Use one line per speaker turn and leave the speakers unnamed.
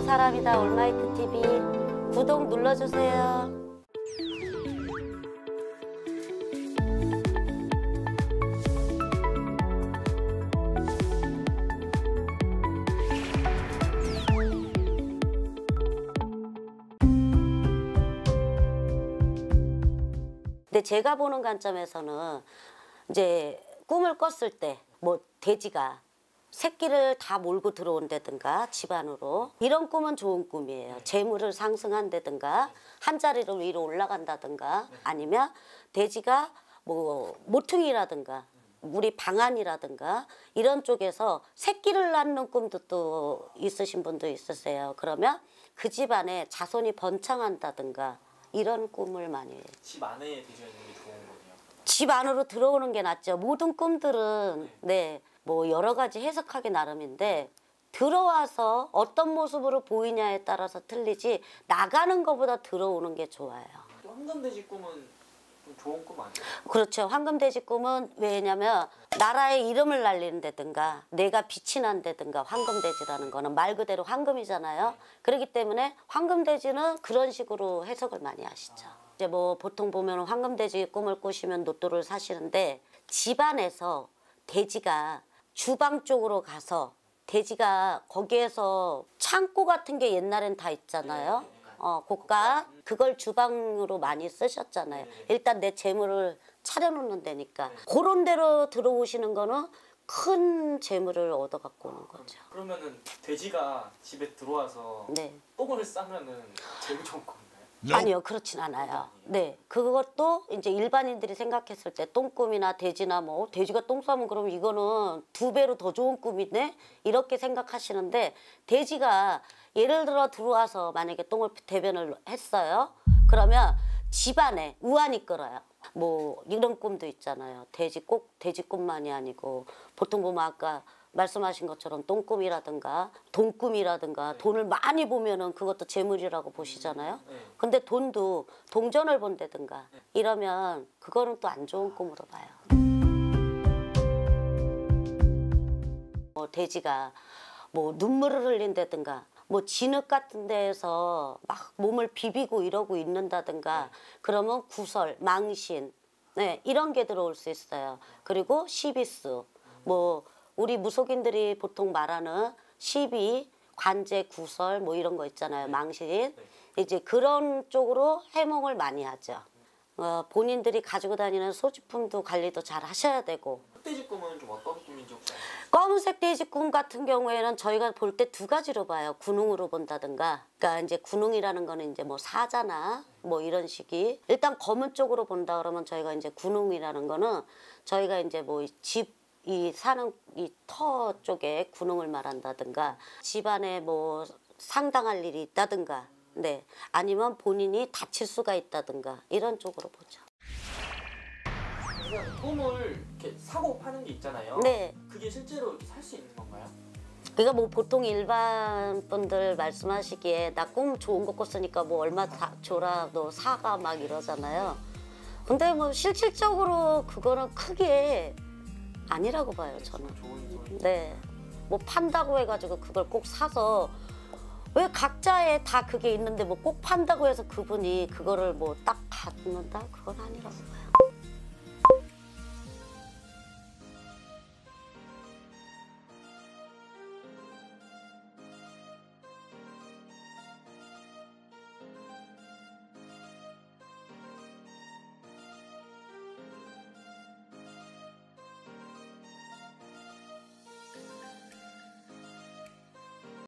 안녕하세요. 사람이다 올마이트 TV 구독 눌러주세요. 근데 제가 보는 관점에서는 이제 꿈을 꿨을 때 뭐 돼지가 새끼를 다 몰고 들어온다든가 집 안으로 이런 꿈은 좋은 꿈이에요. 재물을 상승한다든가 한 자리로 위로 올라간다든가 아니면 돼지가 뭐 모퉁이라든가 우리 방안이라든가 이런 쪽에서 새끼를 낳는 꿈도 또 있으신 분도 있으세요. 그러면 그 집안에 자손이 번창한다든가 이런 꿈을 많이 해요.
집 안에 돼지가 있는 게 좋은 거네요.
집 안으로 들어오는 게 낫죠. 모든 꿈들은 뭐 여러 가지 해석하기 나름인데 들어와서 어떤 모습으로 보이냐에 따라서 틀리지 나가는 것보다 들어오는 게 좋아요.
황금돼지 꿈은 좀 좋은 꿈 아니에요?
그렇죠. 황금돼지 꿈은 왜냐면 나라의 이름을 날리는다든가 내가 빛이 난다든가 황금돼지라는 거는 말 그대로 황금이잖아요. 그렇기 때문에 황금돼지는 그런 식으로 해석을 많이 하시죠. 이제 뭐 보통 보면 황금돼지 꿈을 꾸시면 로또를 사시는데 집안에서 돼지가 주방 쪽으로 가서 돼지가 거기에서 창고 같은 게 옛날엔 다 있잖아요. 고가 그걸 주방으로 많이 쓰셨잖아요. 일단 내 재물을 차려놓는 데니까 그런 데로 들어오시는 거는 큰 재물을 얻어 갖고 오는 거죠.
그러면은 돼지가 집에 들어와서 똥을 싸면은 제일 좋은 건가요?
아니요, 그렇진 않아요. 네, 그것도 이제 일반인들이 생각했을 때 똥꿈이나 돼지나 뭐 돼지가 똥 싸면 그럼 이거는 2배로 더 좋은 꿈이네 이렇게 생각하시는데 돼지가 예를 들어 들어와서 만약에 똥을 대변을 했어요. 그러면 집안에 우환이 끌어요. 뭐 이런 꿈도 있잖아요. 꼭 돼지 꿈만이 아니고 보통 보면 아까 말씀하신 것처럼 똥꿈이라든가 돈꿈이라든가 돈을 많이 보면은 그것도 재물이라고 보시잖아요. 근데 돈도 동전을 본다든가 이러면 그거는 또 안 좋은 꿈으로 봐요. 뭐 돼지가 뭐 눈물을 흘린다든가 뭐 진흙 같은 데에서 막 몸을 비비고 이러고 있는다든가 그러면 구설, 망신 이런 게 들어올 수 있어요. 그리고 시비수 뭐 우리 무속인들이 보통 말하는 시비, 관제, 구설 뭐 이런 거 있잖아요. 망신. 이제 그런 쪽으로 해몽을 많이 하죠. 본인들이 가지고 다니는 소지품도 관리도 잘 하셔야 되고.
흑돼지 꿈은 좀 어떤 꿈인지 혹시 아세요?
검은색 돼지 꿈 같은 경우에는 저희가 볼 때 2가지로 봐요. 군웅으로 본다든가. 그러니까 이제 군웅이라는 거는 이제 뭐 사자나 뭐 이런 식이. 일단 검은 쪽으로 본다 그러면 저희가 이제 군웅이라는 거는 저희가 이제 뭐 사는 이 터 쪽에 군웅을 말한다든가 집안에 뭐 상당할 일이 있다든가 아니면 본인이 다칠 수가 있다든가 이런 쪽으로 보죠.
그러니까 꿈을 이렇게 사고 파는 게 있잖아요. 그게 실제로 살 수 있는 건가요?
그러니까 뭐 보통 일반 분들 말씀하시기에 나 꿈 좋은 거 꿨으니까 뭐 얼마 줘라 너 사가 막 이러잖아요. 근데 뭐 실질적으로 그거는 크게 아니라고 봐요, 저는. 뭐 판다고 해가지고 그걸 꼭 사서 왜 각자에 다 그게 있는데 뭐 꼭 판다고 해서 그분이 그거를 뭐 딱 갖는다? 그건 아니라고 봐요.